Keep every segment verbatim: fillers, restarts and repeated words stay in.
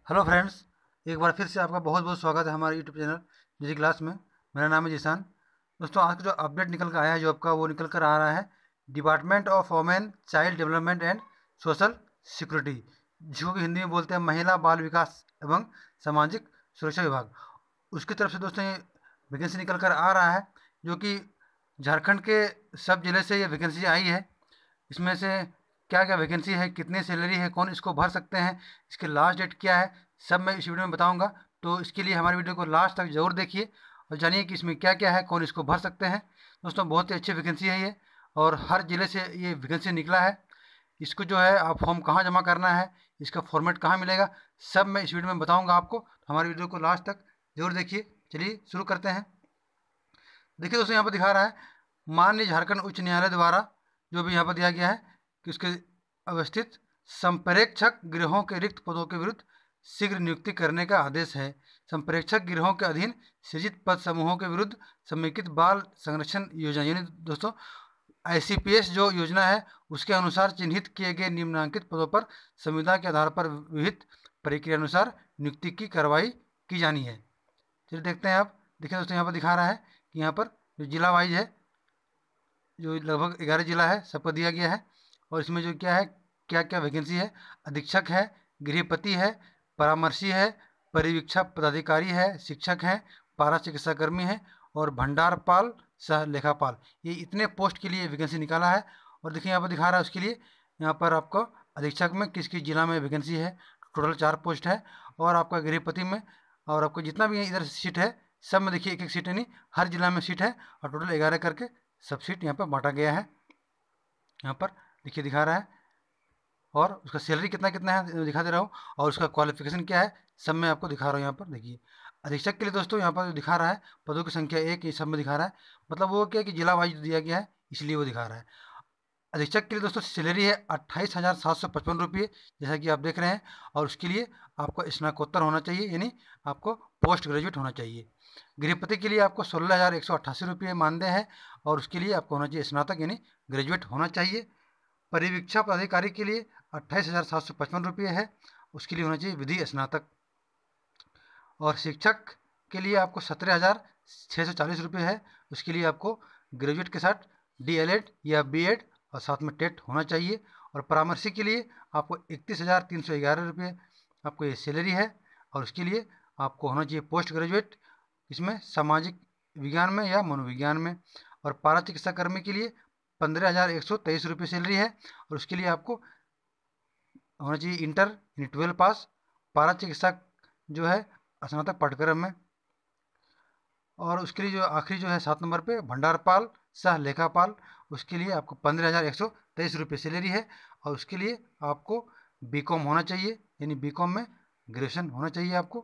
Hello friends, एक बार फिर से आपका बहुत बहुत स्वागत है हमारे यूट्यूब चैनल डिजी क्लास में। मेरा नाम है जीशान। दोस्तों, आज का जो अपडेट निकल कर आया है, जो आपका वो निकल कर आ रहा है department of women child development and social security, जिसको कि हिंदी में बोलते हैं महिला बाल विकास एवं सामाजिक सुरक्षा विभाग। उसकी तरफ से दोस्तों ये वैकेंसी निकल कर आ रहा है, जो कि झारखंड के सब जिले से ये वैकेंसी आई है। इसमें से क्या क्या वैकेंसी है, कितनी सैलरी है, कौन इसको भर सकते हैं, इसके लास्ट डेट क्या है, सब मैं इस वीडियो में बताऊंगा। तो इसके लिए हमारे वीडियो को लास्ट तक जरूर देखिए और जानिए कि इसमें क्या क्या है, कौन इसको भर सकते हैं। दोस्तों, बहुत ही अच्छी वैकेंसी है ये, और हर ज़िले से ये वैकेंसी निकला है। इसको जो है आप फॉर्म कहाँ जमा करना है, इसका फॉर्मेट कहाँ मिलेगा, सब मैं इस वीडियो में बताऊँगा आपको। तो हमारे वीडियो को लास्ट तक जरूर देखिए। चलिए शुरू करते हैं। देखिए दोस्तों, यहाँ पर दिखा रहा है माननीय झारखंड उच्च न्यायालय द्वारा जो भी यहाँ पर दिया गया है कि उसके अवस्थित संप्रेक्षक गृहों के रिक्त पदों के विरुद्ध शीघ्र नियुक्ति करने का आदेश है। संप्रेक्षक गृहों के अधीन सृजित पद समूहों के विरुद्ध समेकित बाल संरक्षण योजना, यानी दोस्तों आई सी पी एस जो योजना है, उसके अनुसार चिन्हित किए गए निम्नांकित पदों पर संविदा के आधार पर विहित प्रक्रिया अनुसार नियुक्ति की कार्रवाई की जानी है। चलिए देखते हैं। आप देखिए दोस्तों, यहाँ पर दिखा रहा है कि यहाँ पर जो जिला वाइज है, जो लगभग ग्यारह जिला है, सबको दिया गया है। और इसमें जो क्या है, क्या क्या वैकेंसी है, अधीक्षक है, गृहपति है, परामर्शी है, परिवीक्षक पदाधिकारी है, शिक्षक है, पारा चिकित्साकर्मी है और भंडारपाल सह लेखापाल, ये इतने पोस्ट के लिए वैकेंसी निकाला है। और देखिए यहाँ पर दिखा रहा है उसके लिए, यहाँ पर आपको अधीक्षक में किस किस जिला में वैकेंसी है, टोटल चार पोस्ट है। और आपका गृहपति में, और आपको जितना भी इधर सीट है सब में देखिए एक एक सीट है, नहीं हर जिला में सीट है, और टोटल ग्यारह करके सब सीट यहाँ पर बांटा गया है। यहाँ पर देखिए दिखा रहा है, और उसका सैलरी कितना कितना है दिखा दे रहा हूँ, और उसका क्वालिफिकेशन क्या है सब मैं आपको दिखा रहा हूँ। यहाँ पर देखिए अधीक्षक के लिए दोस्तों यहाँ पर जो दिखा रहा है पदों की संख्या एक, ये सब में दिखा रहा है। मतलब वो क्या है कि जिला वाइज दिया गया है, इसलिए वो दिखा रहा है। अधीक्षक के लिए दोस्तों सैलरी है अट्ठाईस हज़ार सात सौ पचपन रुपये, जैसा कि आप देख रहे हैं। और उसके लिए आपको स्नातकोत्तर होना चाहिए, यानी आपको पोस्ट ग्रेजुएट होना चाहिए। गृहपति के लिए आपको सोलह हज़ार एक सौ अट्ठासी रुपये मानदेय है, और उसके लिए आपको होना चाहिए स्नातक, यानी ग्रेजुएट होना चाहिए। परिवीक्षा पदाधिकारी के लिए अट्ठाईस हज़ार सात सौ पचपन रुपये है, उसके लिए होना चाहिए विधि स्नातक। और शिक्षक के लिए आपको सत्रह हज़ार छः सौ चालीस रुपये है, उसके लिए आपको ग्रेजुएट के साथ डी एल एड या बी एड और साथ में टेट होना चाहिए। और परामर्शी के लिए आपको इकतीस हज़ार तीन सौ ग्यारह रुपये आपको ये सैलरी है, और उसके लिए आपको होना चाहिए पोस्ट ग्रेजुएट, इसमें सामाजिक विज्ञान में या मनोविज्ञान में। और पारा चिकित्सा कर्मी के लिए पंद्रह हज़ार एक सौ तेईस रुपये सैलरी है, और उसके लिए आपको होना चाहिए इंटर यानी ट्वेल्व पास, पारा चिकित्सा जो है स्नातक पाठ्यक्रम में। और उसके लिए जो आखिरी जो है सात नंबर पे भंडारपाल सह लेखापाल, उसके लिए आपको पंद्रह हज़ार एक सौ तेईस रुपये सैलरी है, और उसके लिए आपको बी कॉम होना चाहिए, यानी बी कॉम में ग्रेजुएशन होना चाहिए आपको।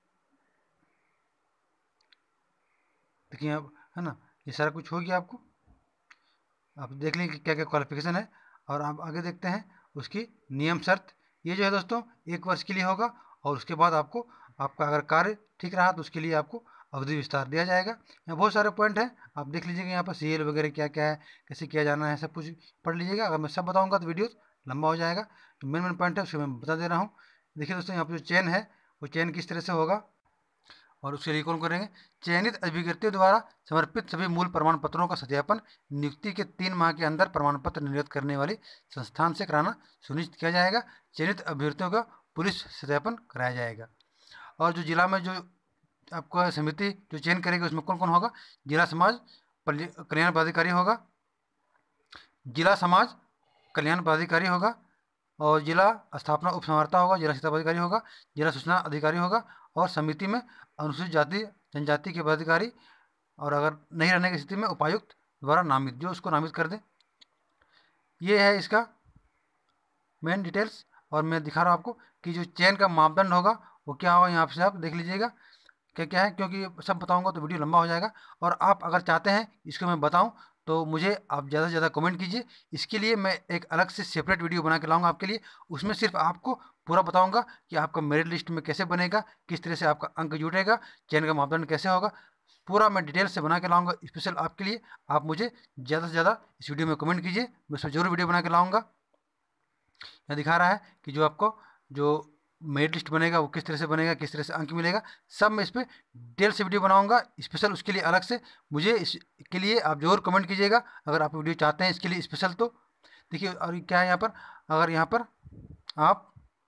देखिए आप, है ना, ये सारा कुछ हो गया आपको। आप देख लें कि क्या क्या क्वालिफिकेशन है। और आप आगे देखते हैं उसकी नियम शर्त। ये जो है दोस्तों एक वर्ष के लिए होगा, और उसके बाद आपको आपका अगर कार्य ठीक रहा तो उसके लिए आपको अवधि विस्तार दिया जाएगा। यहाँ बहुत सारे पॉइंट हैं, आप देख लीजिएगा यहाँ पर सी एल वगैरह क्या क्या है, कैसे किया जाना है, सब कुछ पढ़ लीजिएगा। अगर मैं सब बताऊँगा तो वीडियो लंबा हो जाएगा, तो मेन मेन पॉइंट है उसको मैं बता दे रहा हूँ। देखिए दोस्तों, यहाँ पर जो चयन है वो चयन किस तरह से होगा, और उसके लिए कौन करेंगे, चयनित अभिव्यक्तियों द्वारा समर्पित सभी मूल प्रमाण पत्रों का सत्यापन नियुक्ति के तीन माह के अंदर प्रमाण पत्र निर्गत करने वाली संस्थान से कराना सुनिश्चित किया जाएगा। चयनित अभ्यर्थियों का पुलिस सत्यापन कराया जाएगा। और जो जिला में जो आपको समिति जो चयन करेगी उसमें कौन कौन होगा, जिला समाज कल्याण पदाधिकारी होगा, जिला समाज कल्याण पदाधिकारी होगा, और जिला स्थापना उप संवार्ता होगा, जिला शिक्षा पदाधिकारी होगा, जिला सूचना अधिकारी होगा, और समिति में अनुसूचित जाति जनजाति के पदाधिकारी, और अगर नहीं रहने की स्थिति में उपायुक्त द्वारा नामित, जो उसको नामित कर दे। ये है इसका मेन डिटेल्स। और मैं दिखा रहा हूँ आपको कि जो चयन का मापदंड होगा वो क्या होगा, यहाँ से आप देख लीजिएगा क्या क्या है, क्योंकि सब बताऊंगा तो वीडियो लंबा हो जाएगा। और आप अगर चाहते हैं इसको मैं बताऊं तो मुझे आप ज़्यादा से ज़्यादा कमेंट कीजिए। इसके लिए मैं एक अलग से सेपरेट वीडियो बना के लाऊंगा आपके लिए। उसमें सिर्फ आपको पूरा बताऊंगा कि आपका मेरिट लिस्ट में कैसे बनेगा, किस तरह से आपका अंक जुटेगा, चयन का मापदंड कैसे होगा, पूरा मैं डिटेल से बना के लाऊंगा स्पेशल आपके लिए। आप मुझे ज़्यादा से ज़्यादा इस वीडियो में कमेंट कीजिए, मैं उसमें जरूर वीडियो बना के लाऊंगा। यहाँ दिखा रहा है कि जो आपको जो मेरिट लिस्ट बनेगा वो किस तरह से बनेगा, किस तरह से अंक मिलेगा, सब मैं इस पर डिटेल से वीडियो बनाऊंगा स्पेशल उसके लिए अलग से। मुझे इसके लिए आप जरूर कमेंट कीजिएगा अगर आप वीडियो चाहते हैं इसके लिए स्पेशल। तो देखिए, और क्या है यहाँ पर, अगर यहाँ पर आप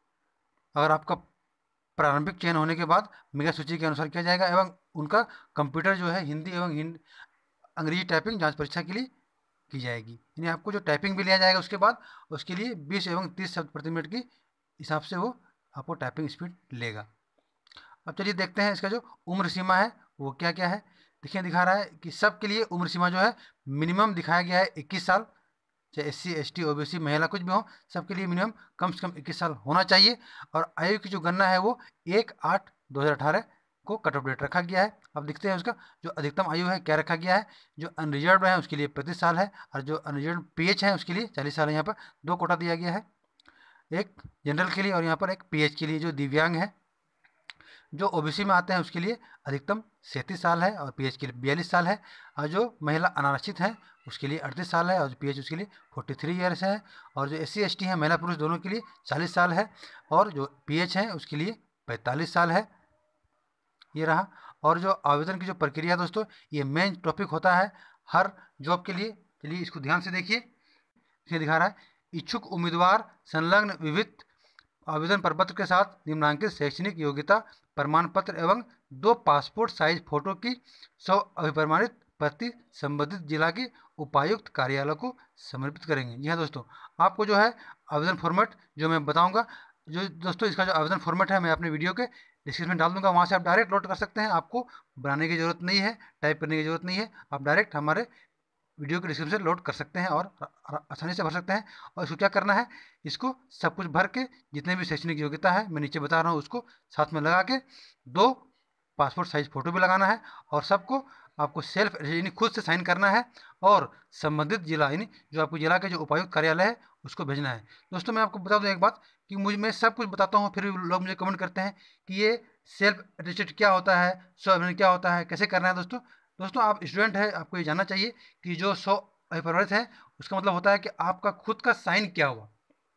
अगर आपका प्रारंभिक चयन होने के बाद मेगा सूची के अनुसार किया जाएगा एवं उनका कंप्यूटर जो है हिंदी एवं हिंदी अंग्रेजी टाइपिंग जांच परीक्षा के लिए की जाएगी। यानी आपको जो टाइपिंग भी लिया जाएगा उसके बाद उसके लिए बीस एवं तीस शब्द प्रति मिनट की हिसाब से वो आपको टाइपिंग स्पीड लेगा। अब चलिए देखते हैं इसका जो उम्र सीमा है वो क्या क्या है। देखिए दिखा रहा है कि सबके लिए उम्र सीमा जो है मिनिमम दिखाया गया है इक्कीस साल, चाहे S C S T O B C महिला कुछ भी हो, सबके लिए मिनिमम कम से कम इक्कीस साल होना चाहिए। और आयु की जो गणना है वो एक आठ दो हज़ार अठारह को कट ऑफ डेट रखा गया है। अब देखते हैं उसका जो अधिकतम आयु है क्या रखा गया है। जो अनरिजर्व है उसके लिए पैंतीस साल है और जो अनरिजर्व पी एच है उसके लिए चालीस साल है। यहाँ पर दो कोटा दिया गया है, एक जनरल के लिए और यहाँ पर एक पी एच के लिए। जो दिव्यांग है जो ओबीसी में आते हैं उसके लिए अधिकतम सैंतीस साल है और पीएच के लिए बयालीस साल है। और जो महिला अनारक्षित है उसके लिए अड़तीस साल है और जो पीएच उसके लिए तैंतालीस ईयर्स है। और जो एस सी एस टी है महिला पुरुष दोनों के लिए चालीस साल है और जो पीएच है उसके लिए पैंतालीस साल है। ये रहा। और जो आवेदन की जो प्रक्रिया दोस्तों ये मेन टॉपिक होता है हर जॉब के लिए। चलिए इसको ध्यान से देखिए, इसे दिखा रहा है इच्छुक उम्मीदवार संलग्न विविध आवेदन प्रपत्र के साथ निम्नांकित शैक्षणिक योग्यता प्रमाण पत्र एवं दो पासपोर्ट साइज फोटो की सौ अभिप्रमाणित प्रति संबंधित जिला के उपायुक्त कार्यालय को समर्पित करेंगे। जी हाँ दोस्तों, आपको जो है आवेदन फॉर्मेट जो मैं बताऊंगा, जो दोस्तों इसका जो आवेदन फॉर्मेट है मैं अपने वीडियो के डिस्क्रिप्शन में डाल दूंगा, वहाँ से आप डायरेक्ट लोड कर सकते हैं। आपको बनाने की ज़रूरत नहीं है, टाइप करने की ज़रूरत नहीं है, आप डायरेक्ट हमारे वीडियो के डिस्क्रिप्शन से लोड कर सकते हैं और आसानी से भर सकते हैं। और इसको क्या करना है, इसको सब कुछ भर के जितने भी शैक्षणिक योग्यता है मैं नीचे बता रहा हूँ उसको साथ में लगा के दो पासपोर्ट साइज फोटो भी लगाना है और सबको आपको सेल्फ यानी खुद से साइन करना है और संबंधित जिला यानी जो आपको जिला के जो उपायुक्त कार्यालय है उसको भेजना है। दोस्तों मैं आपको बता दूं एक बात कि मुझे मैं सब कुछ बताता हूँ फिर भी लोग मुझे कमेंट करते हैं कि ये सेल्फ अटेस्टेड क्या होता है, स्व क्या होता है, कैसे करना है। दोस्तों दोस्तों आप स्टूडेंट है, आपको ये जानना चाहिए कि जो सौ अभिप्रमाणित है उसका मतलब होता है कि आपका खुद का साइन क्या हुआ,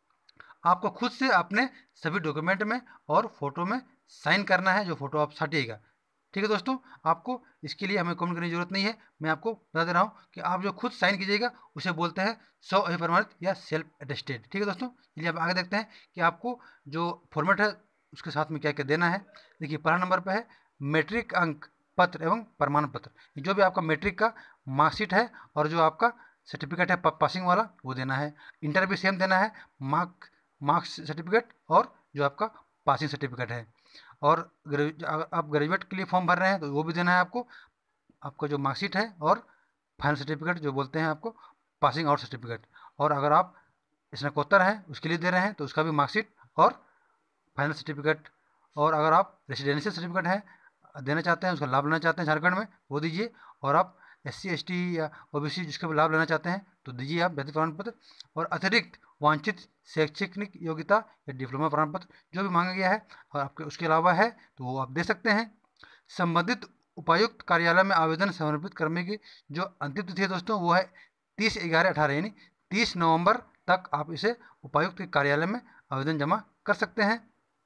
आपको खुद से अपने सभी डॉक्यूमेंट में और फोटो में साइन करना है जो फोटो आप साटिएगा। ठीक है दोस्तों, आपको इसके लिए हमें कमेंट करने की जरूरत नहीं है, मैं आपको बता दे रहा हूँ कि आप जो खुद साइन कीजिएगा उसे बोलते हैं सौ अभिप्रमाणित या सेल्फ अटेस्टेड। ठीक है दोस्तों, चलिए अब आगे देखते हैं कि आपको जो फॉर्मेट है उसके साथ में क्या क्या देना है। देखिए पहला नंबर पर है मैट्रिक अंक पत्र एवं प्रमाण पत्र, जो भी आपका मैट्रिक का मार्कशीट है और जो आपका सर्टिफिकेट है पासिंग वाला वो देना है। इंटर भी सेम देना है, मार्क मार्क्स सर्टिफिकेट और जो आपका पासिंग सर्टिफिकेट है। और अगर आप ग्रेजुएट के लिए फॉर्म भर रहे हैं तो वो भी देना है आपको, आपका जो मार्कशीट है और फाइनल सर्टिफिकेट जो बोलते हैं आपको पासिंग आउट सर्टिफिकेट। और अगर आप स्नातकोत्तर हैं उसके लिए दे रहे हैं तो उसका भी मार्कशीट और फाइनल सर्टिफिकेट। और अगर आप रेसिडेंशियल सर्टिफिकेट है देना चाहते हैं, उसका लाभ लेना चाहते हैं झारखंड में, वो दीजिए। और आप एस सी एस टी या ओ बी सी जिसका भी लाभ लेना चाहते हैं तो दीजिए आप व्यक्ति प्रमाण पत्र। और अतिरिक्त वांछित शैक्षणिक योग्यता या डिप्लोमा प्रमाण पत्र जो भी मांगा गया है और आपके उसके अलावा है तो वो आप दे सकते हैं। संबंधित उपायुक्त कार्यालय में आवेदन समर्पित करने की जो अंतिम तिथि है दोस्तों वो है तीस ग्यारह अठारह यानी तीस नवंबर तक आप इसे उपायुक्त के कार्यालय में आवेदन जमा कर सकते हैं।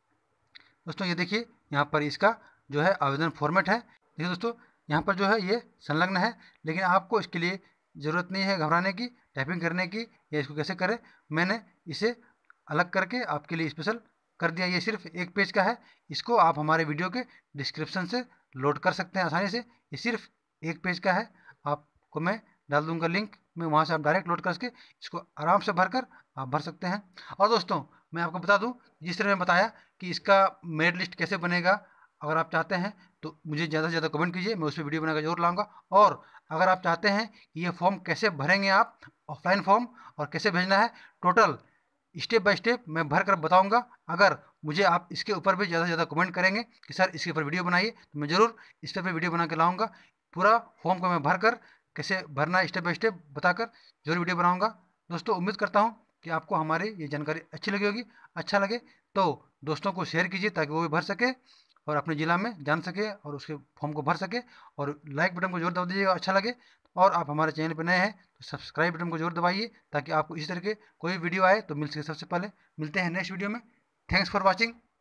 दोस्तों ये देखिए यहाँ पर इसका जो है आवेदन फॉर्मेट है। देखिए दोस्तों यहाँ पर जो है ये संलग्न है, लेकिन आपको इसके लिए ज़रूरत नहीं है घबराने की, टाइपिंग करने की या इसको कैसे करें। मैंने इसे अलग करके आपके लिए स्पेशल कर दिया। ये सिर्फ एक पेज का है, इसको आप हमारे वीडियो के डिस्क्रिप्शन से लोड कर सकते हैं आसानी से। ये सिर्फ एक पेज का है, आपको मैं डाल दूंगा लिंक में, वहाँ से आप डायरेक्ट लोड करके इसको आराम से भरकर आप भर सकते हैं। और दोस्तों मैं आपको बता दूं जिस तरह मैं बताया कि इसका मेरिट लिस्ट कैसे बनेगा, अगर आप चाहते हैं तो मुझे ज़्यादा से ज़्यादा कमेंट कीजिए, मैं उस पर वीडियो बनाकर जरूर लाऊंगा। और अगर आप चाहते हैं कि ये फॉर्म कैसे भरेंगे आप ऑफलाइन फॉर्म और कैसे भेजना है, टोटल स्टेप बाय स्टेप मैं भर कर बताऊँगा। अगर मुझे आप इसके ऊपर भी ज़्यादा से ज़्यादा कमेंट करेंगे कि सर इसके ऊपर वीडियो बनाइए तो मैं ज़रूर इस पर वीडियो बना के लाऊँगा। पूरा फॉर्म को मैं भर कर कैसे भरना है स्टेप बाय स्टेप बताकर जरूर वीडियो बनाऊँगा। दोस्तों उम्मीद करता हूँ कि आपको हमारी ये जानकारी अच्छी लगी होगी। अच्छा लगे तो दोस्तों को शेयर कीजिए ताकि वो भी भर सके और अपने ज़िला में जान सके और उसके फॉर्म को भर सके। और लाइक बटन को जोर दबा दीजिएगा अच्छा लगे। और आप हमारे चैनल पर नए हैं तो सब्सक्राइब बटन को जोर दबाइए ताकि आपको इसी तरह के कोई वीडियो आए तो मिल सके सबसे पहले। मिलते हैं नेक्स्ट वीडियो में। Thanks for watching.